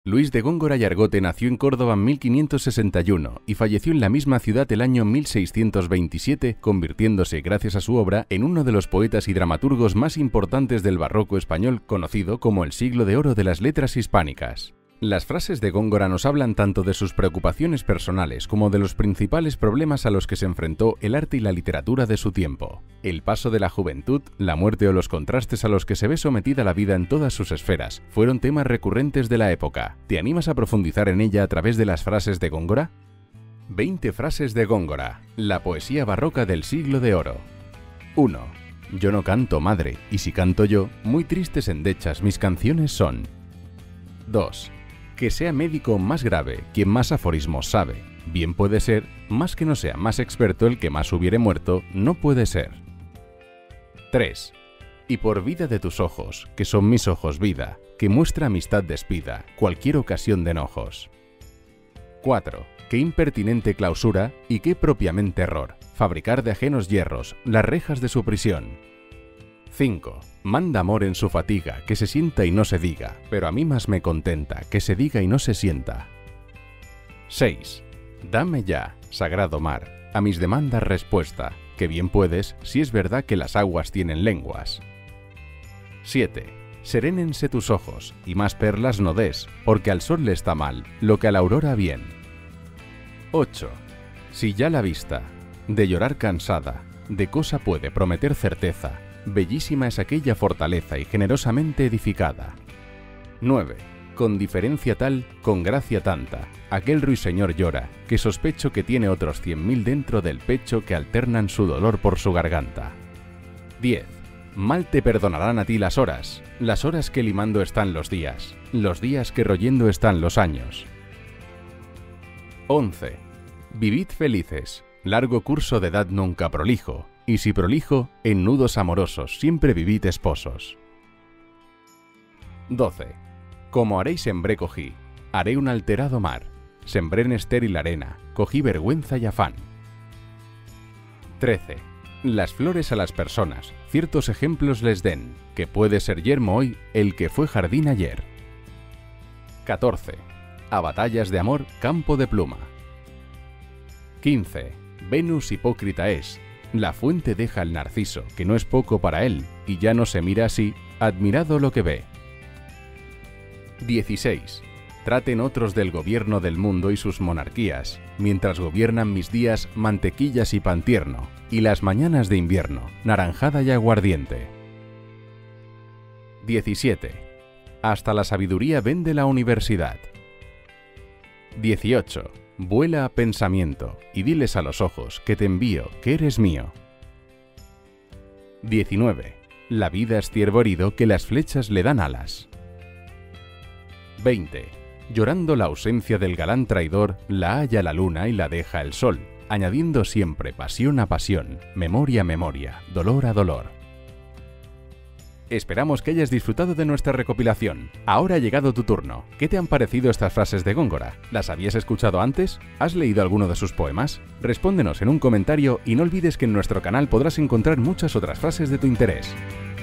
Luis de Góngora y Argote nació en Córdoba en 1561 y falleció en la misma ciudad el año 1627, convirtiéndose, gracias a su obra, en uno de los poetas y dramaturgos más importantes del barroco español, conocido como el siglo de oro de las letras hispánicas. Las frases de Góngora nos hablan tanto de sus preocupaciones personales como de los principales problemas a los que se enfrentó el arte y la literatura de su tiempo. El paso de la juventud, la muerte o los contrastes a los que se ve sometida la vida en todas sus esferas fueron temas recurrentes de la época. ¿Te animas a profundizar en ella a través de las frases de Góngora? 20 frases de Góngora, la poesía barroca del siglo de oro. 1. Yo no canto, madre, y si canto yo, muy tristes endechas mis canciones son. 2. Que sea médico más grave quien más aforismos sabe. Bien puede ser, más que no sea más experto el que más hubiere muerto, no puede ser. 3. Y por vida de tus ojos, que son mis ojos vida, que muestra amistad despida, cualquier ocasión de enojos. 4. Qué impertinente clausura y qué propiamente error, fabricar de ajenos hierros las rejas de su prisión. 5. Manda amor en su fatiga, que se sienta y no se diga, pero a mí más me contenta, que se diga y no se sienta. 6. Dame ya, sagrado mar, a mis demandas respuesta, que bien puedes, si es verdad que las aguas tienen lenguas. 7. Serénense tus ojos, y más perlas no des, porque al sol le está mal, lo que a la aurora bien. 8. Si ya la vista, de llorar cansada, de cosa puede prometer certeza, bellísima es aquella fortaleza y generosamente edificada. 9. Con diferencia tal, con gracia tanta, aquel ruiseñor llora, que sospecho que tiene otros 100.000 dentro del pecho que alternan su dolor por su garganta. 10. Mal te perdonarán a ti las horas que limando están los días que royendo están los años. 11. Vivid felices, largo curso de edad nunca prolijo, y si prolijo, en nudos amorosos siempre vivid esposos. 12. Como haré y sembré cogí, haré un alterado mar, sembré en estéril arena, cogí vergüenza y afán. 13. Las flores a las personas, ciertos ejemplos les den, que puede ser yermo hoy el que fue jardín ayer. 14. A batallas de amor, campo de pluma. 15. Venus hipócrita es, la fuente deja al narciso, que no es poco para él, y ya no se mira así, admirado lo que ve. 16. Traten otros del gobierno del mundo y sus monarquías, mientras gobiernan mis días mantequillas y pan tierno, y las mañanas de invierno, naranjada y aguardiente. 17. Hasta la sabiduría vende la universidad. 18. Vuela a pensamiento, y diles a los ojos que te envío, que eres mío. 19. La vida es ciervo herido que las flechas le dan alas. 20. Llorando la ausencia del galán traidor, la halla la luna y la deja el sol, añadiendo siempre pasión a pasión, memoria a memoria, dolor a dolor. Esperamos que hayas disfrutado de nuestra recopilación. Ahora ha llegado tu turno. ¿Qué te han parecido estas frases de Góngora? ¿Las habías escuchado antes? ¿Has leído alguno de sus poemas? Respóndenos en un comentario y no olvides que en nuestro canal podrás encontrar muchas otras frases de tu interés.